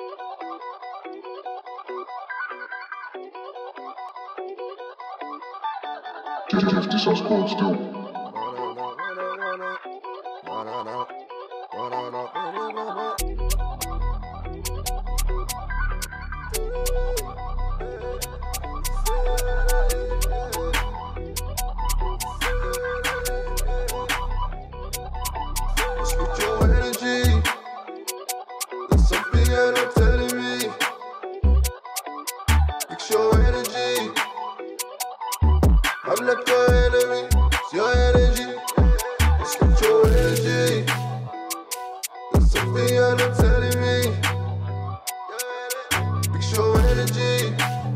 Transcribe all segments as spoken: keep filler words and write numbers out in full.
This is cold still. Switch your energy. There's something you're not telling me. Fix your energy. I'm not your enemy, it's your energy. Switch your energy. There's something you're not telling me. Fix your energy.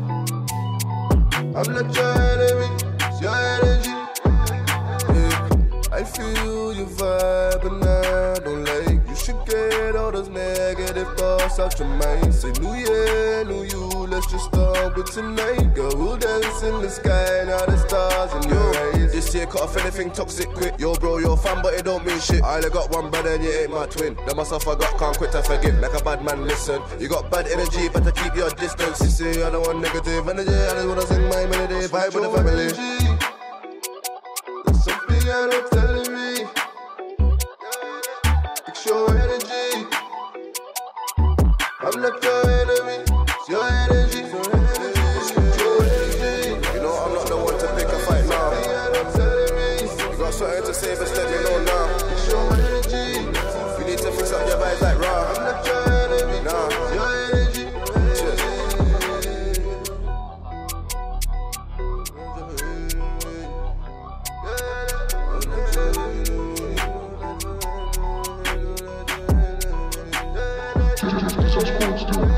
I'm not your enemy, it's your energy. Yeah. I feel your vibe and I don't like. You should get all those negative thoughts out your mind. Say new year, new you, let's just start with tonight. Girl, we'll dance in the sky, now the stars in your eyes. This year cut off anything toxic quick. Yo bro, you're a fan but it don't mean shit. I only got one brother and you ain't my twin. Then myself I got, can't quit to forgive. Make a bad man listen. You got bad energy, better keep your distance. You see, I don't want negative energy, I just wanna sing my melody. Vibe with the family. There's something you're not telling me. Fix your energy. I'm not your enemy, it's your energy. Fix your energy. You know I'm not the one to pick a fight now. You got something to say, but let me know now. Fix your energy. You need to fix up your vibes like raw. I'm not your enemy, nah. It's your energy. Cheers. This is cold still.